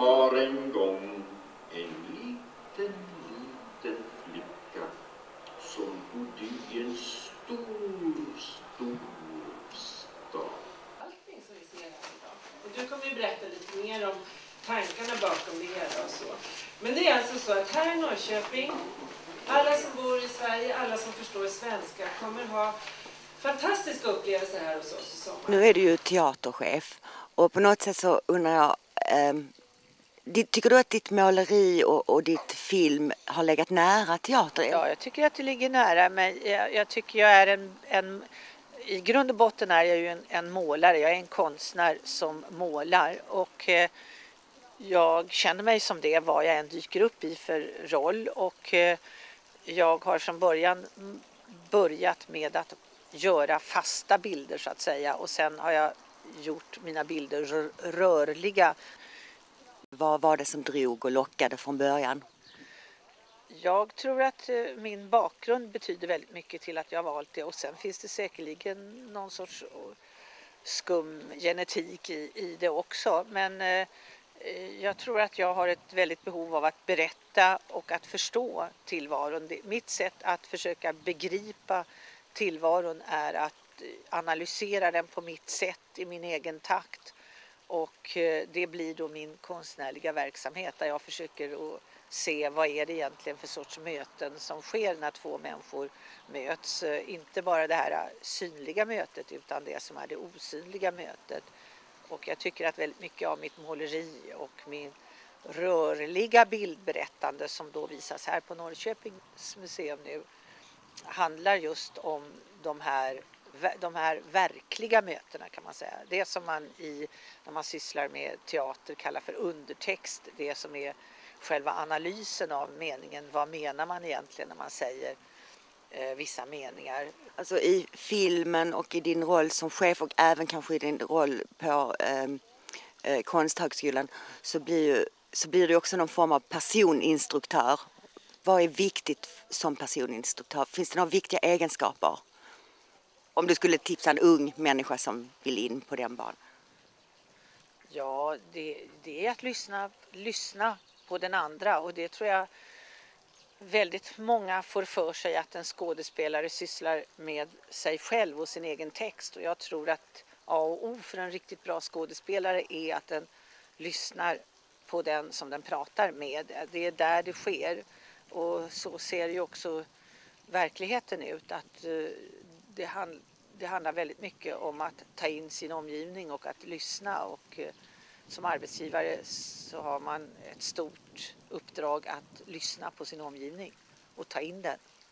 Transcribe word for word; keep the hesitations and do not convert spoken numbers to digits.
var en gång en liten, liten flicka som bodde i en stor, stor stad. Allting som vi ser här idag. Och du kommer ju berätta lite mer om tankarna bakom det hela och så. Men det är alltså så att här i Norrköping, alla som bor i Sverige, alla som förstår svenska kommer ha fantastiska upplevelser här hos oss i sommar. Nu är du ju teaterchef och på något sätt så undrar jag, eh, tycker du att ditt måleri och, och ditt film har legat nära teater? Ja, jag tycker att det ligger nära, men jag, jag tycker jag är en, en, i grund och botten är jag ju en, en målare, jag är en konstnär som målar och eh, jag känner mig som det vad jag än dyker upp i för roll och eh, jag har från början börjat med att göra fasta bilder så att säga och sen har jag gjort mina bilder rörliga. Vad var det som drog och lockade från början? Jag tror att min bakgrund betyder väldigt mycket till att jag har valt det och sen finns det säkerligen någon sorts skum genetik i, i det också. Men eh, jag tror att jag har ett väldigt behov av att berätta och att förstå tillvaron. Mitt sätt att försöka begripa tillvaron är att analysera den på mitt sätt i min egen takt. Och det blir då min konstnärliga verksamhet där jag försöker att se vad är det egentligen för sorts möten som sker när två människor möts. Inte bara det här synliga mötet utan det som är det osynliga mötet. Och jag tycker att väldigt mycket av mitt måleri och min rörliga bildberättande som då visas här på Norrköpings museum nu handlar just om de här de här verkliga mötena kan man säga. Det som man i, när man sysslar med teater kallar för undertext. Det som är själva analysen av meningen. Vad menar man egentligen när man säger eh, vissa meningar? Alltså i filmen och i din roll som chef och även kanske i din roll på eh, eh, Konsthögskolan så blir, ju, så blir du också någon form av personinstruktör. Vad är viktigt som personinstruktör? Finns det några viktiga egenskaper? Om du skulle tipsa en ung människa som vill in på den banan. Ja, det, det är att lyssna, lyssna på den andra och det tror jag väldigt många får för sig att en skådespelare sysslar med sig själv och sin egen text. Och jag tror att A och O för en riktigt bra skådespelare är att den lyssnar på den som den pratar med. Det är där det sker och så ser ju också verkligheten ut att Det, hand, det handlar väldigt mycket om att ta in sin omgivning och att lyssna och eh, som arbetsgivare så har man ett stort uppdrag att lyssna på sin omgivning och ta in den.